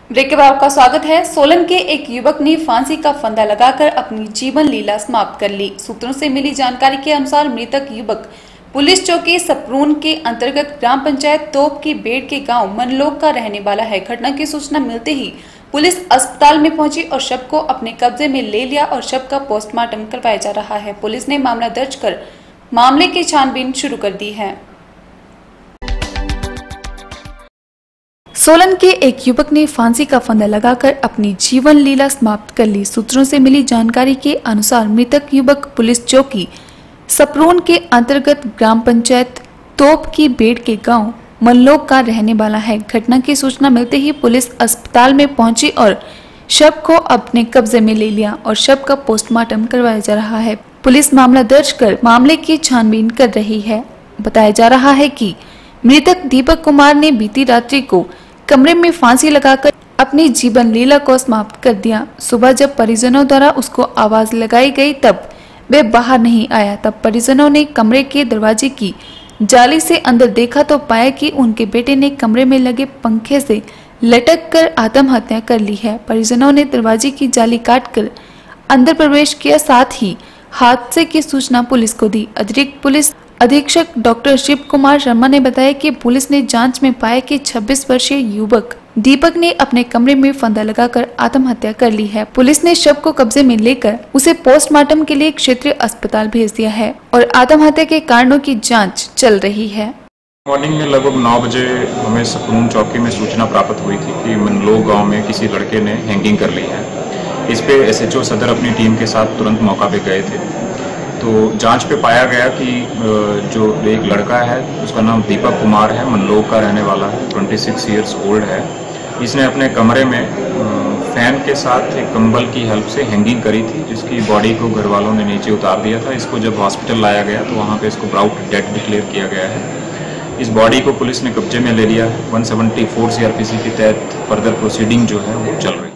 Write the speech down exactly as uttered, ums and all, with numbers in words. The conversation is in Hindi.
ब्रेक के बाद आपका स्वागत है। सोलन के एक युवक ने फांसी का फंदा लगाकर अपनी जीवन लीला समाप्त कर ली। सूत्रों से मिली जानकारी के अनुसार मृतक युवक पुलिस चौकी सपरून के अंतर्गत ग्राम पंचायत तोप के बेड़ के गांव मनलोक का रहने वाला है। घटना की सूचना मिलते ही पुलिस अस्पताल में पहुंची और शव को अपने कब्जे में ले लिया और शव का पोस्टमार्टम करवाया जा रहा है। पुलिस ने मामला दर्ज कर मामले की छानबीन शुरू कर दी है। सोलन के एक युवक ने फांसी का फंदा लगाकर अपनी जीवन लीला समाप्त कर ली। सूत्रों से मिली जानकारी के अनुसार मृतक युवक पुलिस चौकी सपरून के अंतर्गत ग्राम पंचायत तोप की बेड़ के गांव मनलोक का रहने वाला है। घटना की सूचना मिलते ही पुलिस अस्पताल में पहुंची और शव को अपने कब्जे में ले लिया और शव का पोस्टमार्टम करवाया जा रहा है। पुलिस मामला दर्ज कर मामले की छानबीन कर रही है। बताया जा रहा है कि मृतक दीपक कुमार ने बीती रात्रि को कमरे में फांसी लगाकर अपनी जीवन लीला को समाप्त कर दिया। सुबह जब परिजनों द्वारा उसको आवाज लगाई गई तब वे बाहर नहीं आया। तब परिजनों ने कमरे के दरवाजे की जाली से अंदर देखा तो पाया कि उनके बेटे ने कमरे में लगे पंखे से लटक कर आत्महत्या कर ली है। परिजनों ने दरवाजे की जाली काटकर अंदर प्रवेश किया, साथ ही हादसे की सूचना पुलिस को दी। अतिरिक्त पुलिस अधीक्षक डॉक्टर शिव कुमार शर्मा ने बताया कि पुलिस ने जांच में पाया कि छब्बीस वर्षीय युवक दीपक ने अपने कमरे में फंदा लगाकर आत्महत्या कर ली है। पुलिस ने शव को कब्जे में लेकर उसे पोस्टमार्टम के लिए क्षेत्रीय अस्पताल भेज दिया है और आत्महत्या के कारणों की जांच चल रही है। मॉर्निंग में लगभग नौ बजे हमें सपरून चौकी में सूचना प्राप्त हुई थी कि मनलोक गांव में किसी लड़के ने हैंगिंग कर ली है। इस पे एसएचओ सदर अपनी टीम के साथ तुरंत मौका पे गए थे। तो जांच पे पाया गया कि जो एक लड़का है उसका नाम दीपक कुमार है, मनलोक का रहने वाला है, छब्बीस इयर्स ओल्ड है। इसने अपने कमरे में फैन के साथ एक कंबल की हेल्प से हैंगिंग करी थी, जिसकी बॉडी को घर वालों ने नीचे उतार दिया था। इसको जब हॉस्पिटल लाया गया तो वहाँ पे इसको ब्राउट डेड डिक्लेयर किया गया है। इस बॉडी को पुलिस ने कब्जे में ले लिया है। एक सौ चौहत्तर सीआरपीसी के तहत फर्दर प्रोसीडिंग जो है वो चल रही है।